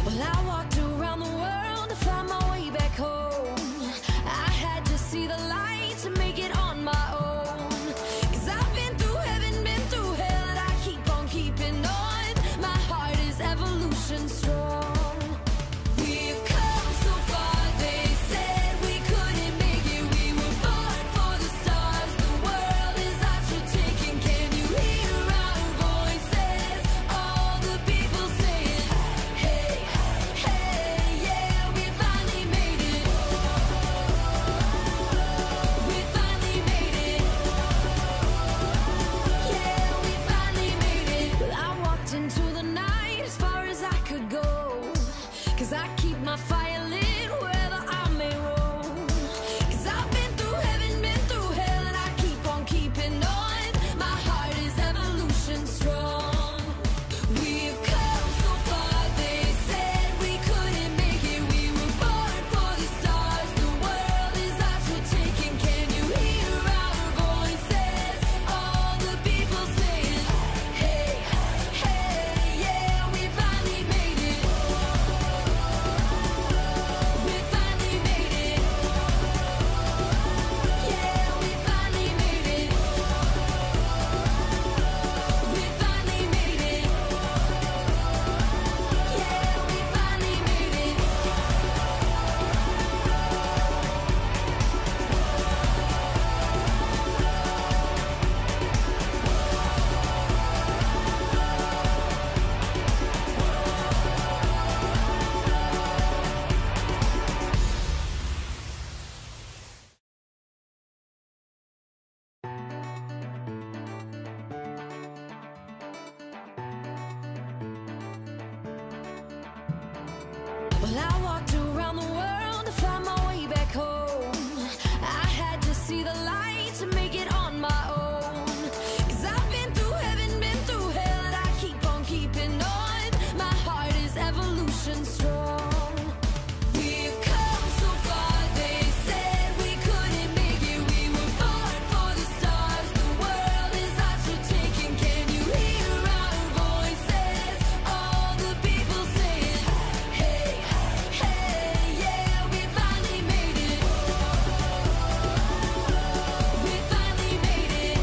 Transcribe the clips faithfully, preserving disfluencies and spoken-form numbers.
Well, I walked around the world to find my way back home. I had to see the light to make it on my own. Cause I've been through heaven, been through hell, and I keep on keeping on. My heart is evolution strong. We've come so far, they said we couldn't make it. We were born for the stars, the world is ours for taking. Can you hear our voices? All the people saying, hey, hey, yeah, we finally made it. We finally made it. Yeah, we finally made it. Well, I walked into the night as far as I could go. Cause I keep my fire lit wherever I may roam. Cause I've been through heaven, been through hell, and I keep on keeping on. My heart is evolution strong. We've come so far, they said we couldn't make it. We were born for the stars, the world is ours for taking. Can you hear our voices? All the people saying, hey, hey, yeah, we finally made it. We finally made it. Yeah, we finally made it. We finally made it. Yeah, we finally made it. Well, I walked around the world to find my way back home. I had to see the light to make it on my own. Cause I've been through heaven, been through hell, and I keep on keeping on. My heart is evolution strong. We've come so far, they said we couldn't make it. We were born for the stars, the world is ours for taking. Can you hear our voices? All the people saying, hey, hey, yeah, we finally made it. We finally made it.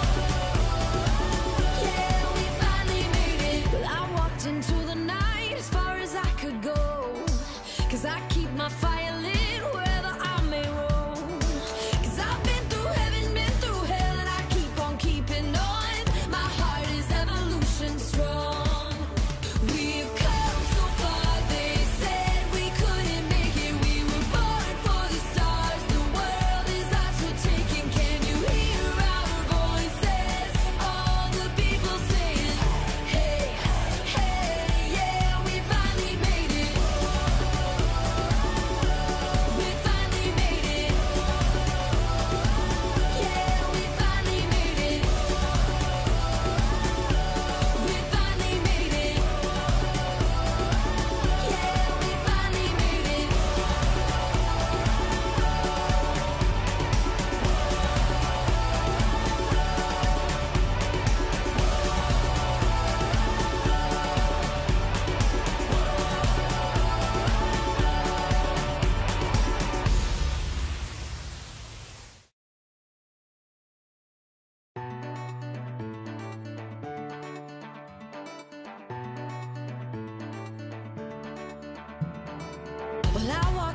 Yeah, we finally made it. Well, I walked into the night as far as I could go. Cause I keep my fire lit wherever I may roam. Cause I've been through heaven, been through hell, and I keep on keeping on. My heart is evolution strong. We've come so far, they said we couldn't make it. We were born for the stars, the world is ours for taking. Can you hear our voices? All the people saying, hey, hey, yeah, we finally made it. We finally made it. Yeah, we finally made it. We finally made it. Yeah, we finally made it. Well, I walked